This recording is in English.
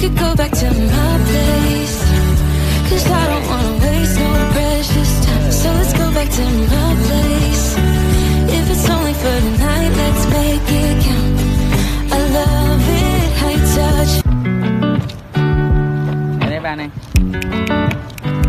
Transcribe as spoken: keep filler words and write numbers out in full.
could go back to my place, cause I don't wanna waste no precious time. So let's go back to my place. If it's only for tonight, let's make it count. I love it how you touch. Ở đây bạn này.